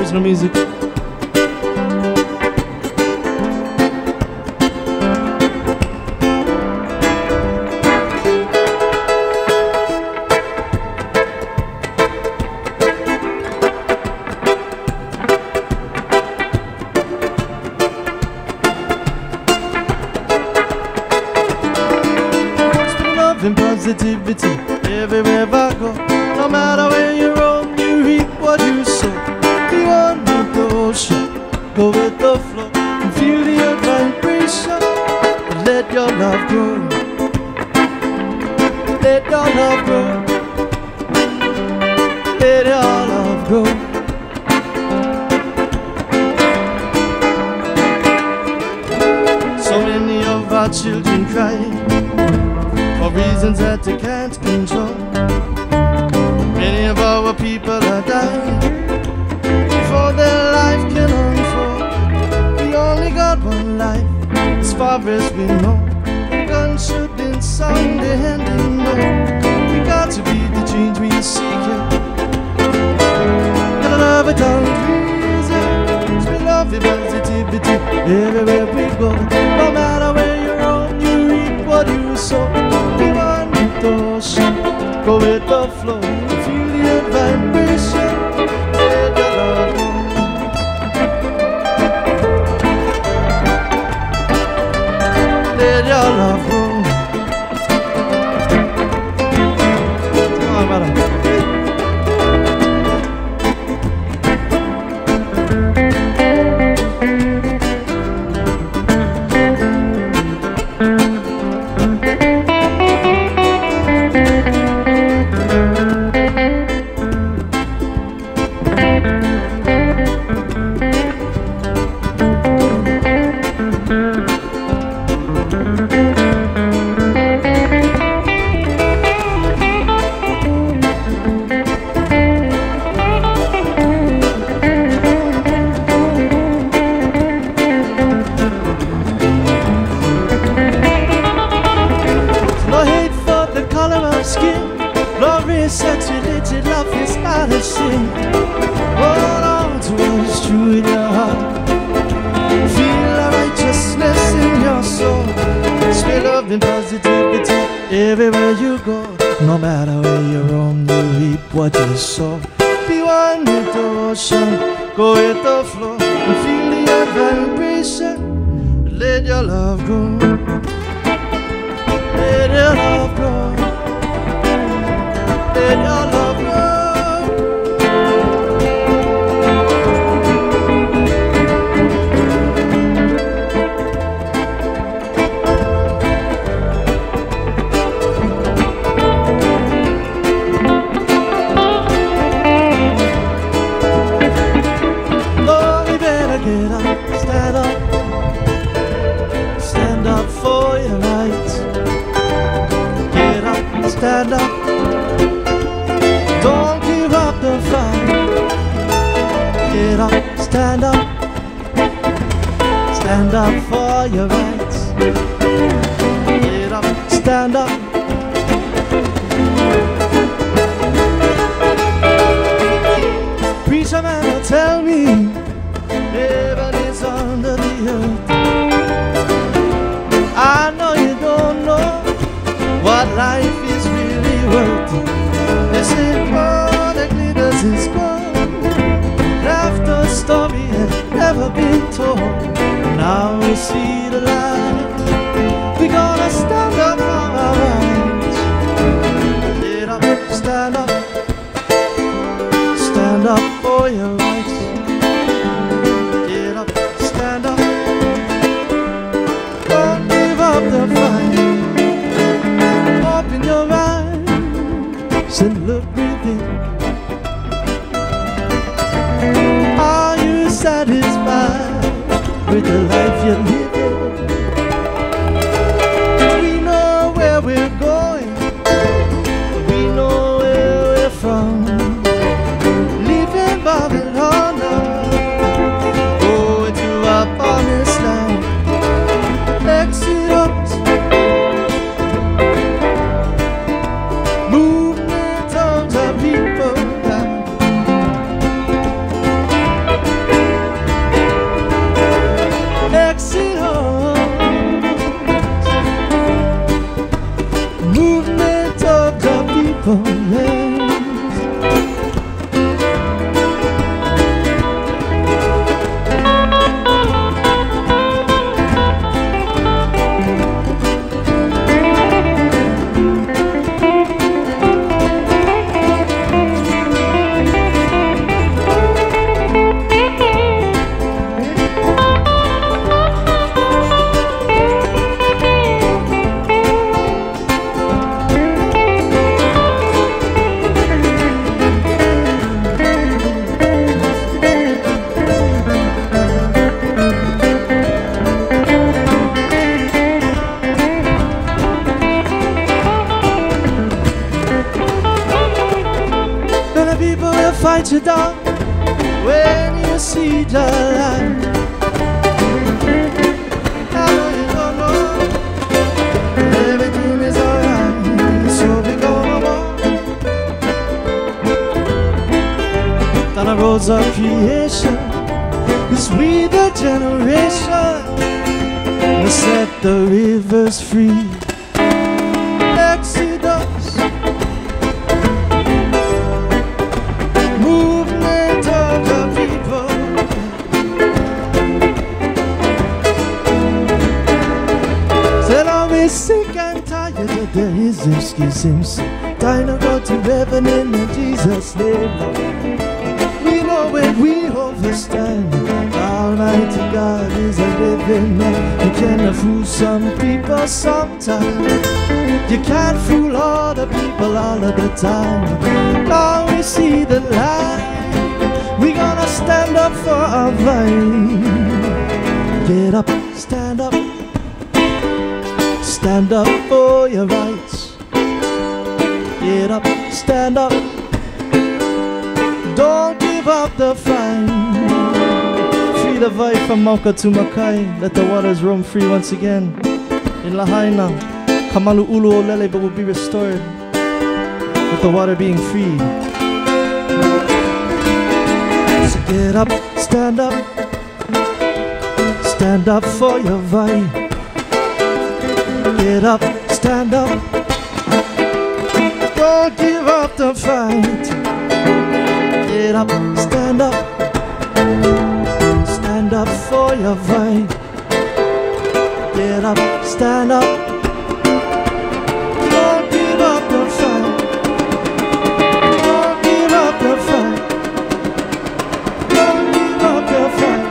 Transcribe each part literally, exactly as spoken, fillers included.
original music. And positivity everywhere I go. No matter where you roam, you reap what you sow. Be one with the ocean, go with the flow, and feel the earth vibration. Let your love grow. Let your love grow. Let your love grow. So many of our children cry for reasons that they can't control. Many of our people are dying before their life can unfold. We only got one life, as far as we know. The gun should be sounding and they know we got to be the change we seek. Gotta love it all reason. Spread love and positivity everywhere we go. No matter where you roam, you reap what you sow. Go with the flow, feel the vibration. Let your love grow. Let your love grow. Come on, brother. Saturated love is not a sin. Hold on to what's true in your heart. Feel the righteousness in your soul. Spread love and positivity everywhere you go. No matter where you roam, you reap what you sow. Be one with the ocean, go with the flow, and feel the earth vibration. Let your love grow. Let your love grow. Let your love grow. Lord, you better get up, stand up, stand up for your rights. Get up, stand up. Don't give up the fight. Get up, stand up. Stand up for your rights. Get up, stand up. Preacher man will tell me heaven is under the earth. I know you don't know what life is really worth. They say all that glitters is gold. Laughter story had never been told. Now we see the light. We're gonna stand up for our rights. Get up, stand up. Stand up for your rights. Get up, stand up. Don't give up the fight. Open your eyes and look within. Are you satisfied with the life you're living? We know where we're going, we know where we're from. Leaving Babylon now, going to our promised land. Exodus, movement of the people down. People will fight you down when you see the light. I know you don't know everything is alright, so we gonna walk down the roads of creation, 'cause we the generation will set the rivers free. Exodus, movement of the people. Said I'm sick and tired of the ism, schisms. Time to go to heaven in Jesus' name, Lord. We know when we overstand, Almighty God is a living man. You can fool some people sometimes. You can't fool all the people all of the time. Now we see the light. We gonna stand up for our right. Get up, stand up. Stand up for your rights. Get up, stand up. Don't give up the fight. Free the vibe from Mauka to Makai. Let the waters roam free once again. In Lahaina, Kamalu Ulu Olele but will be restored with the water being free. So get up, stand up. Stand up for your vibe. Get up, stand up. Don't give up the fight. Get up, stand up. Stand up for your vibe. Get up, stand up. Don't give up the fight. Don't give up the fight. Don't give up the fight.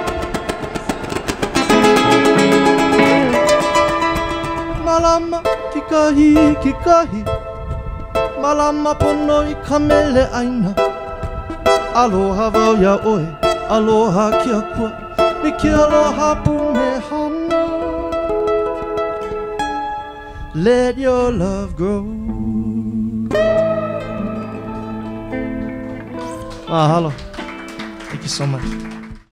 Malama kikahi kikahi. Malama pono I kamele aina. Aloha vau ya oe. Aloha kia kua. Miki aloha pume hana. Let your love grow. Mahalo. Thank you so much.